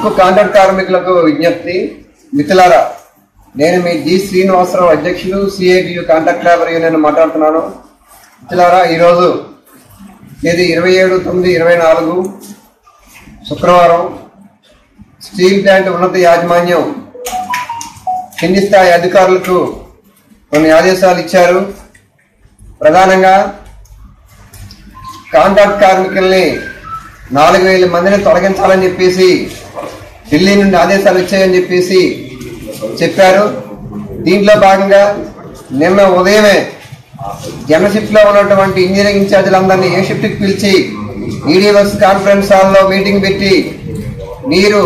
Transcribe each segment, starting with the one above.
ఉక్కు కాంట్రాక్ట్ కార్మికులకు విజ్ఞప్తి. మిత్రులారా, నేను మీ జి శ్రీనివాసరావు, అధ్యక్షులు, సిఐటియు కాంట్రాక్ట్ లేబర్ యూనియన్ మాట్లాడుతున్నాను. మిత్రులారా, ఈరోజు తేదీ 27/9/24 శుక్రవారం స్టీల్ ప్లాంట్ ఉన్నత యాజమాన్యం కింది స్థాయి అధికారులకు కొన్ని ఆదేశాలు ఇచ్చారు. ప్రధానంగా కాంట్రాక్ట్ కార్మికుల్ని 4000 మందిని తొలగించాలని చెప్పేసి ఢిల్లీ నుండి ఆదేశాలు వచ్చాయని చెప్పేసి చెప్పారు. దీంట్లో భాగంగా నిన్న ఉదయమే జనరల్ షిఫ్ట్ లో ఉన్నటువంటి ఇంజనీరింగ్ ఇన్ఛార్జీలందరినీ ఏ షిఫ్ట్కి పిలిచి ఈడీవర్స్ కాన్ఫరెన్స్ హాల్లో మీటింగ్ పెట్టి మీరు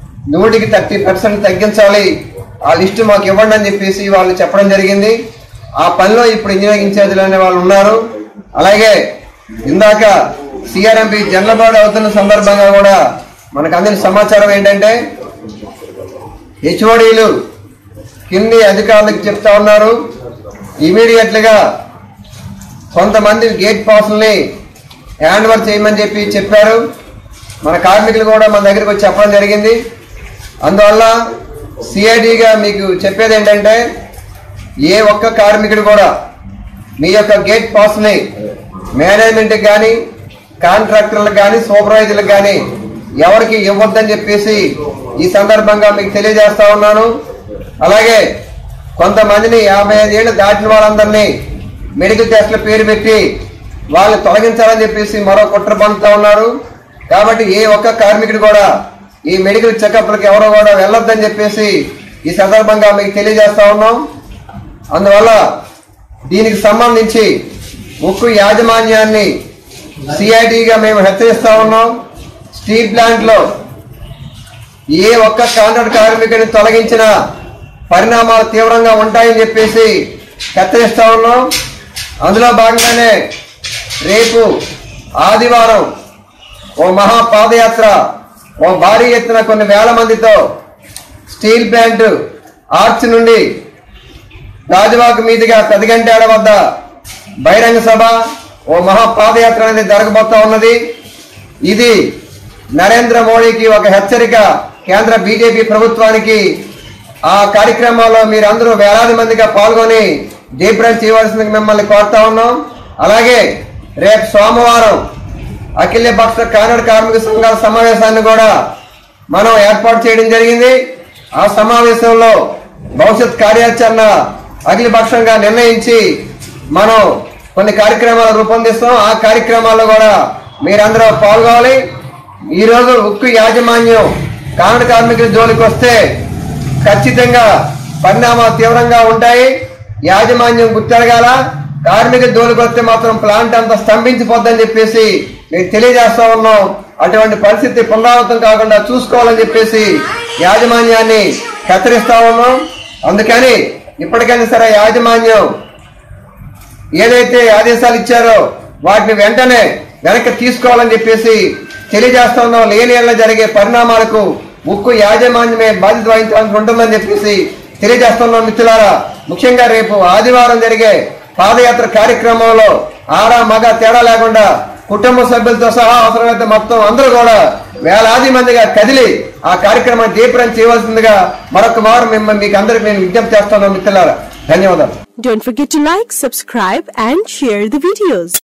130% తగ్గించాలి, ఆ లిస్టు మాకు ఇవ్వండి అని చెప్పేసి వాళ్ళు చెప్పడం జరిగింది. ఆ పనిలో ఇప్పుడు ఇంజనీరింగ్ ఇన్ఛార్జీలు అనే వాళ్ళు ఉన్నారు. అలాగే ఇందాక సిఆర్ఎంపీ జనరల్ బాడీ అవుతున్న సందర్భంగా కూడా మనకు అందిన సమాచారం ఏంటంటే హెచ్ఓడీలు కింది అధికారులకు చెప్తా ఉన్నారు, ఇమీడియట్ గా కొంతమంది గేట్ పాస్ని హ్యాండ్ ఓవర్ చేయమని చెప్పారు. మన కార్మికులు కూడా మన దగ్గరికి వచ్చి చెప్పడం జరిగింది. అందువల్ల సిఐడిగా మీకు చెప్పేది ఏంటంటే ఏ ఒక్క కార్మికుడు కూడా మీ యొక్క గేట్ పాస్ని మేనేజ్మెంట్కి కానీ కాంట్రాక్టర్లకు కానీ సూపర్వైజర్లకు కానీ ఎవరికి ఇవ్వద్దని చెప్పేసి ఈ సందర్భంగా మీకు తెలియజేస్తా ఉన్నాను. అలాగే కొంతమందిని 55 ఏళ్ళు దాటిన వాళ్ళందరినీ మెడికల్ టెస్ట్ల పేరు పెట్టి వాళ్ళని తొలగించాలని చెప్పేసి మరో కుట్ర పన్నుతా ఉన్నారు. కాబట్టి ఏ ఒక్క కార్మికుడు కూడా ఈ మెడికల్ చెకప్లకు ఎవరో కూడా వెళ్ళొద్దని చెప్పేసి ఈ సందర్భంగా మీకు తెలియజేస్తా ఉన్నాం. అందువల్ల దీనికి సంబంధించి ఉక్కు యాజమాన్యాన్ని సిఐటిగా మేము హెచ్చరిస్తా ఉన్నాం. స్టీల్ ప్లాంట్ లో ఏ ఒక్క కాంట్రాక్ట్ కార్మికుడిని తొలగించిన పరిణామాలు తీవ్రంగా ఉంటాయని చెప్పేసి హెచ్చరిస్తా ఉన్నాం. అందులో భాగంగానే రేపు ఆదివారం ఓ మహా పాదయాత్ర ఓ భారీ ఎత్తున కొన్ని వేల మందితో స్టీల్ ప్లాంట్ ఆర్చ్ నుండి రాజవాక మీదుగా పెదగంటేడ వద్ద బహిరంగ సభ ఓ మహా పాదయాత్ర అనేది జరగబోతా ఉన్నది. ఇది నరేంద్ర మోడీకి ఒక హెచ్చరిక, కేంద్ర బీజేపీ ప్రభుత్వానికి. ఆ కార్యక్రమంలో మీరందరూ వేలాది మందిగా పాల్గొని జయప్రదం చేయవలసిందిగా మిమ్మల్ని కోరుతా ఉన్నాం. అలాగే రేపు సోమవారం అఖిల పక్ష కాంట్రాక్ట్ కార్మిక సంఘాల సమావేశాన్ని కూడా మనం ఏర్పాటు చేయడం జరిగింది. ఆ సమావేశంలో భవిష్యత్ కార్యాచరణ అఖిల పక్షంగా నిర్ణయించి మనం కొన్ని కార్యక్రమాలు రూపొందిస్తాం. ఆ కార్యక్రమాల్లో కూడా మీరందరూ పాల్గొనాలి. ఈరోజు ఉక్కు యాజమాన్యం కాంట్రాక్ట్ కార్మికుల జోలికి వస్తే ఖచ్చితంగా పరిణామాలు తీవ్రంగా ఉంటాయి. యాజమాన్యం గుర్తెరగాల. కార్మికుల జోలికి వస్తే మాత్రం ప్లాంట్ అంతా స్తంభించిపోద్దని చెప్పేసి మేము తెలియజేస్తా ఉన్నాం. అటువంటి పరిస్థితి పునరావృతం కాకుండా చూసుకోవాలని చెప్పేసి యాజమాన్యాన్ని హెచ్చరిస్తా ఉన్నాం. అందుకని ఇప్పటికైనా సరే యాజమాన్యం ఏదైతే ఆదేశాలు ఇచ్చారో వాటిని వెంటనే వెనక్కి తీసుకోవాలని చెప్పేసి తెలియజేస్తా ఉన్నాం. లేని ఏళ్ళ జరిగే పరిణామాలకు ఉక్కు యాజమాన్యమే బాధ్యత వహించాల్సి ఉంటుందని చెప్పేసి తెలియజేస్తున్నాం. మిత్రులారా, ముఖ్యంగా రేపు ఆదివారం జరిగే పాదయాత్ర కార్యక్రమంలో ఆడ మగ తేడా లేకుండా కుటుంబ సభ్యులతో సహా అవసరమైతే మొత్తం అందరూ కూడా వేలాది మందిగా కదిలి ఆ కార్యక్రమాన్ని జయప్రదం చేయవలసిందిగా మరొక వారు మీకు అందరికి నేను విజ్ఞప్తి చేస్తున్నాను. మిత్రులారా, ధన్యవాదాలు. Don't forget to like, subscribe and share the videos.